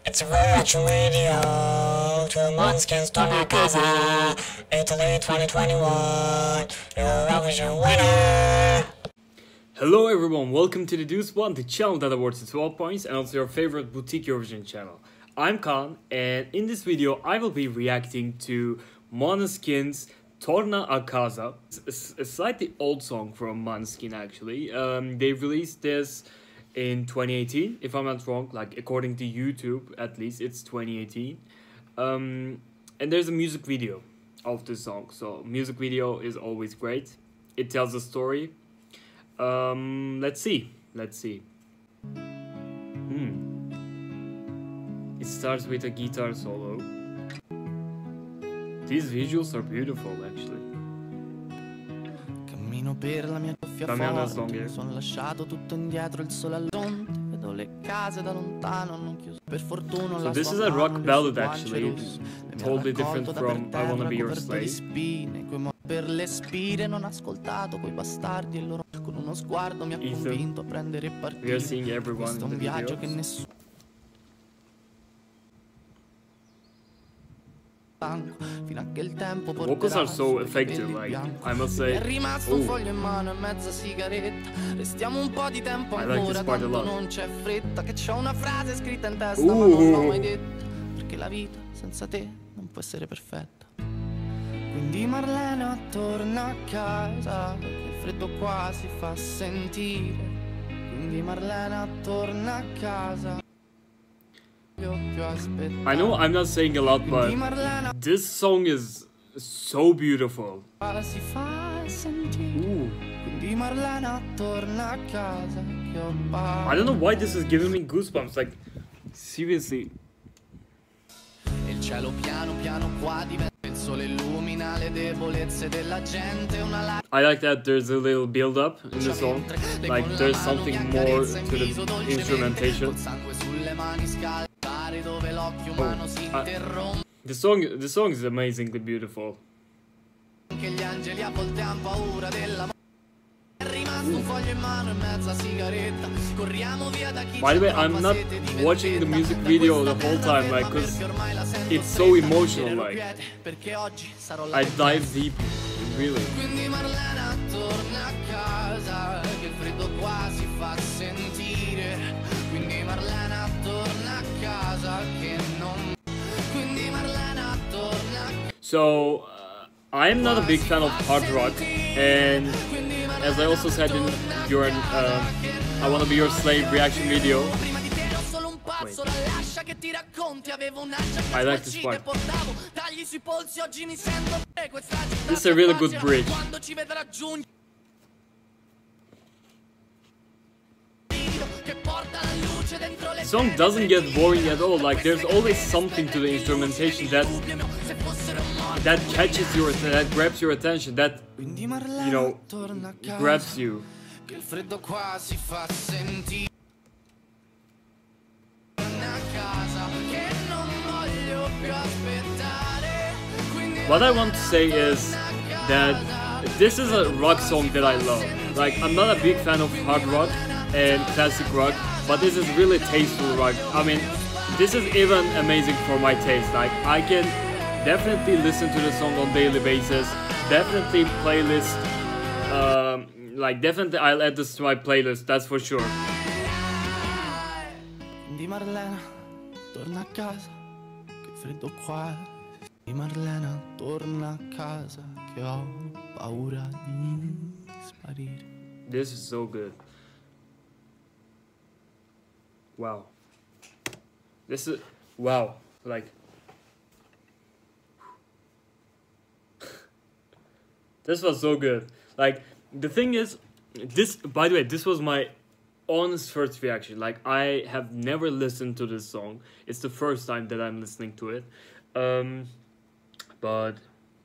It's a virtual radio to Måneskin's Torna, casa. Italy 2021, Eurovision winner. Hello everyone, welcome to the Deuce One, the channel that awards the 12 points and also your favorite boutique Eurovision channel. I'm Kaan, and in this video I will be reacting to Måneskin's Torna a casa. It's a slightly old song from Måneskin actually. They released this in 2018, if I'm not wrong, like according to YouTube at least, it's 2018. And there's a music video of this song, so music video is always great. It tells a story. Let's see. It starts with a guitar solo. These visuals are beautiful actually. Cammino per la mia cuffia forte, sono lasciato tutto indietro, il sole all'orizzonte, vedo le case da lontano, non chiuso. Per fortuna so this is a rock ballad actually, it's totally different from I Wanna Be Your Slave. Per le spine non ascoltato quei bastardi e loro con uno sguardo mi ha convinto a prendere e partire. We are seeing everyone in the un viaggio video. Che nessuno fino a che il tempo vocals are so effective, like I must say. È rimasto un foglio in mano e mezza sigaretta. Restiamo un po' di tempo ancora, tanto non c'è fretta. Che c'ho una frase scritta in testa ma non l'ho mai detta. Perché la vita senza te non può essere perfetta. Quindi Marlena torna a casa, che il freddo qua si fa sentire. Quindi Marlena torna a casa. I know I'm not saying a lot, but this song is so beautiful. Ooh. I don't know why this is giving me goosebumps, like, seriously. I like that there's a little build up in the song, like there's something more to the instrumentation. The song is amazingly beautiful. By the way, I'm not watching the music video the whole time, like, cause it's so emotional, like, I dive deep, really. So, I am not a big fan of hard rock, and as I also said in your I Wanna Be Your Slave reaction video. Wait. I like this part. This is a really good bridge. The song doesn't get boring at all, like there's always something to the instrumentation that catches your, that grabs your attention, that, you know, grabs you. What I want to say is that this is a rock song that I love. Like, I'm not a big fan of hard rock and classic rock, but this is really tasteful rock. I mean, this is even amazing for my taste. Like, I can definitely listen to the song on daily basis. Definitely playlist. Like, definitely I'll add this to my playlist. That's for sure. Di Marlena torna a casa, che freddo qua. Di Marlena torna a casa, che ho paura di sparire. This is so good. Wow. This is, wow, like, this was so good. Like, the thing is, this, by the way, this was my honest first reaction. Like, I have never listened to this song. It's the first time that I'm listening to it. But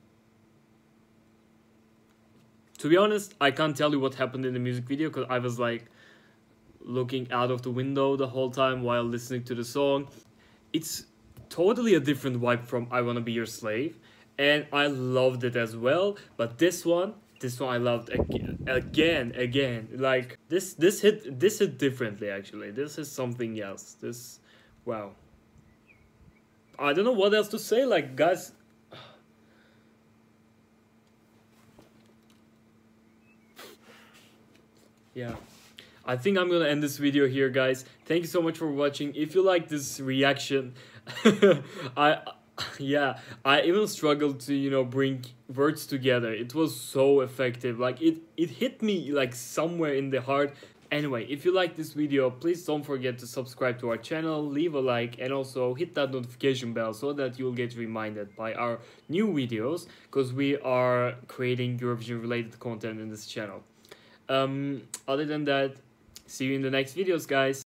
to be honest, I can't tell you what happened in the music video, because I was like looking out of the window the whole time while listening to the song. It's totally a different vibe from I Wanna Be Your Slave, and I loved it as well. But this one I loved again. Like, this hit differently actually. This is something else. This, wow. I don't know what else to say, like, guys. Yeah, I think I'm gonna end this video here, guys. Thank you so much for watching. If you like this reaction, I even struggled to, you know, bring words together. It was so effective. Like, it hit me like somewhere in the heart. Anyway, if you like this video, please don't forget to subscribe to our channel, leave a like, and also hit that notification bell so that you'll get reminded by our new videos, because we are creating Eurovision related content in this channel. Other than that, see you in the next videos, guys.